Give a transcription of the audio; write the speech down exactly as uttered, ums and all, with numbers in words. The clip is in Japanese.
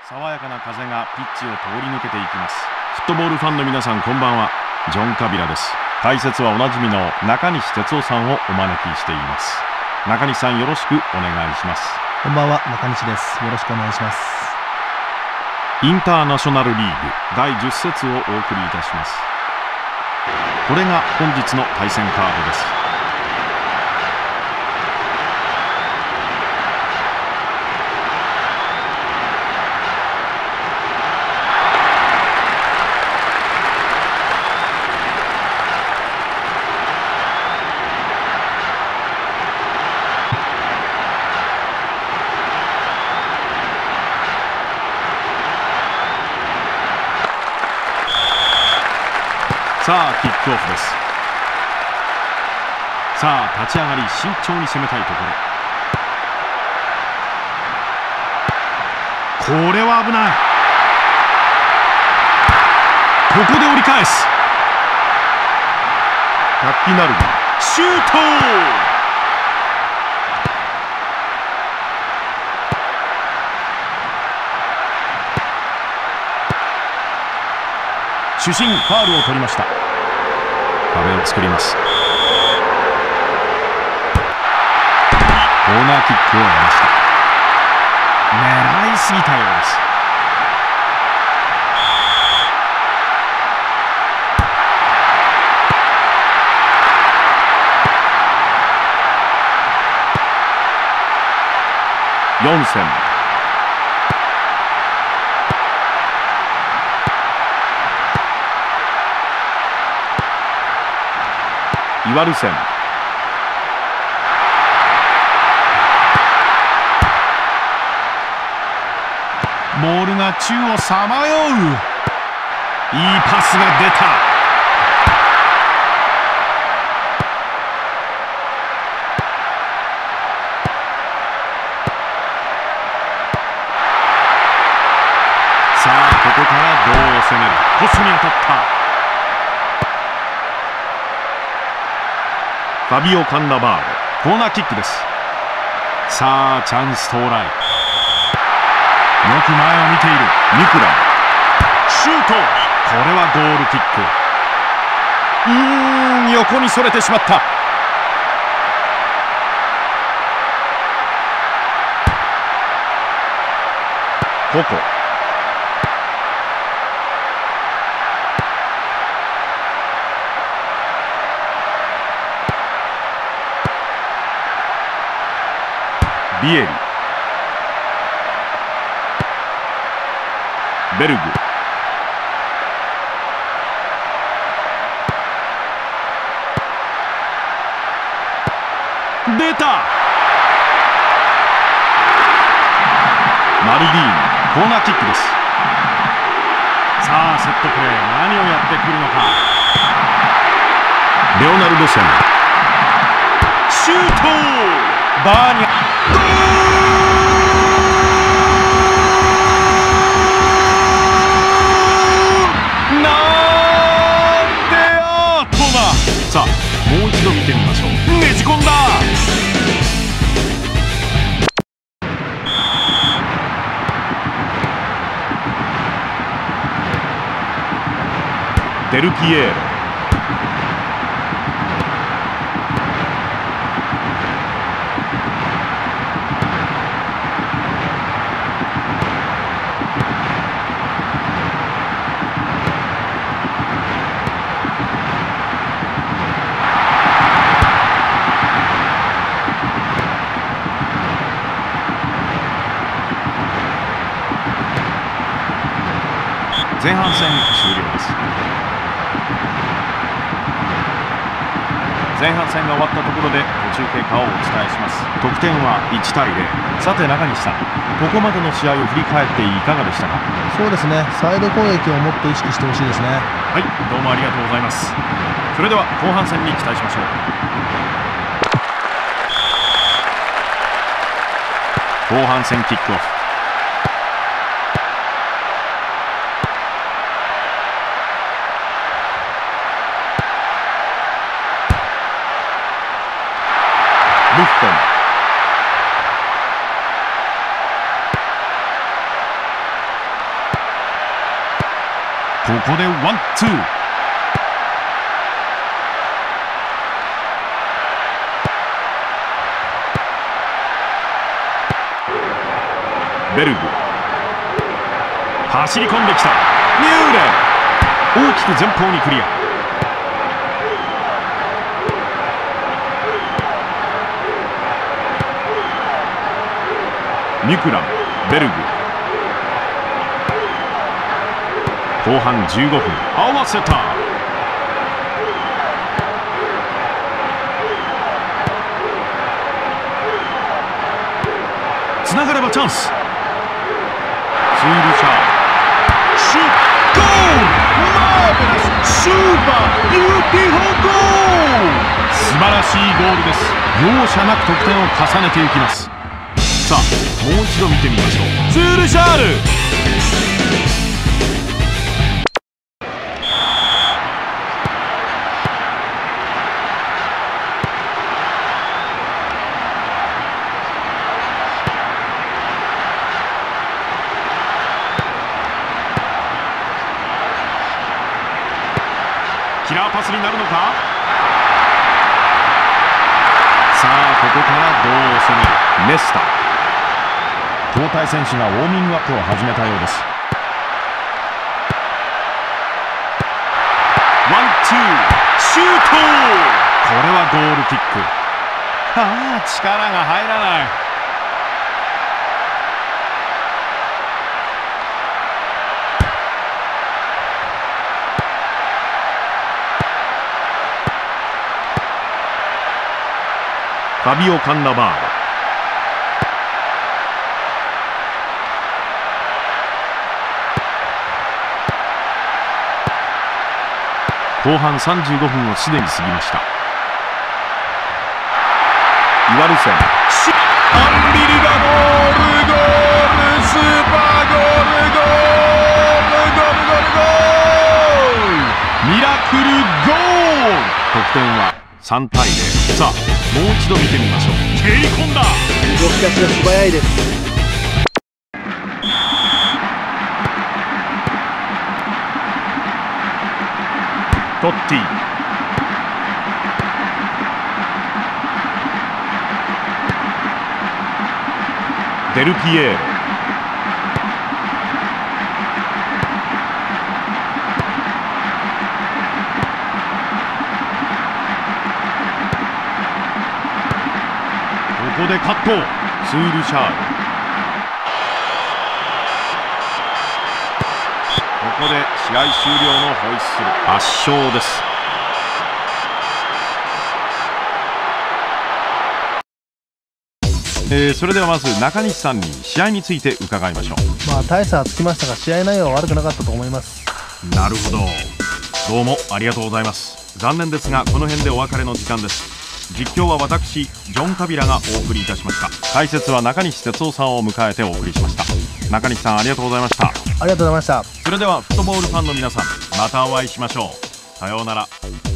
爽やかな風がピッチを通り抜けていきます。フットボールファンの皆さん、こんばんは。ジョン・カビラです。解説はおなじみの中西哲夫さんをお招きしています。中西さん、よろしくお願いします。 こんばんは、中西です。よろしくお願いします。 インターナショナルリーグだいじゅっ節をお送りいたします。これが本日の対戦カードです。さあキックオフです。さあ立ち上がり慎重に攻めたいところ。これは危ない。ここで折り返す。活気なるシュート。主審ファウルを取りました。壁を作ります。コーナーキックを得ました。狙いすぎたようです。よん戦イワルセン。ボールが宙をさまよう。いいパスが出た。さあここからどう攻める。ポストに当たった。ファビオ・カンナバール、コーナーキックです。さあチャンス到来。よく前を見ているニクラン。シュート。これはゴールキック。うーん横にそれてしまった。ココ。ビエリ。ベルグ。出た。マルディーニ、コーナーキックです。さあセットプレー、何をやってくるのか。レオナルドセン。シュート。バーニャ。ゴール。なんてアートだ。さあもう一度見てみましょう。ねじ込んだ。デルピエーロ。前半戦終了です。前半戦が終わったところで途中経過をお伝えします。得点はいちたいゼロ。さて中西さん、ここまでの試合を振り返っていかがでしたか。 そうですね、サイド攻撃をもっと意識してほしいですね。 はい、どうもありがとうございます。それでは後半戦に期待しましょう。後半戦キックオフ。ブッフォン。 ここでワンツー。ベルグ、走り込んできた。ミューレ大きく前方にクリア。ミュクラン、ベルグ、後半じゅうごふん、合わせた。つながればチャンス。ツールシャー、シュート、ゴール、マーベラス、スーパービューティフルゴール。素晴らしいゴールです。容赦なく得点を重ねていきます。さあもう一度見てみましょう。ツールシャール、キラーパスになるのか。さあここからどう攻める。ネスタ、交代選手がウォーミングアップを始めたようです。ワンツー、シュート。これはゴールキック。ああ力が入らない。ファビオ・カンナバーロ、後半さんじゅうごふんをすでに過ぎました。イワルセン、アンビリバボール、ゴール、スーパーゴール、ゴール、ゴール、ゴール、ゴール、ミラクルゴール。得点はさんたいゼロ。さあもう一度見てみましょう。蹴り込んだ。 動き出しが素早いです。 トッティ、デルピエーロ、ここでカット。ツールシャール、ここで試合終了のホイッスル。圧勝です。えー、それではまず中西さんに試合について伺いましょう。 まあ大差はつきましたが試合内容は悪くなかったと思います。 なるほど、どうもありがとうございます。残念ですがこの辺でお別れの時間です。実況は私ジョン・カビラがお送りいたしました。解説は中西哲夫さんを迎えてお送りしました。中西さんありがとうございました。 ありがとうございました。 それではフットボールファンの皆さん、またお会いしましょう。さようなら。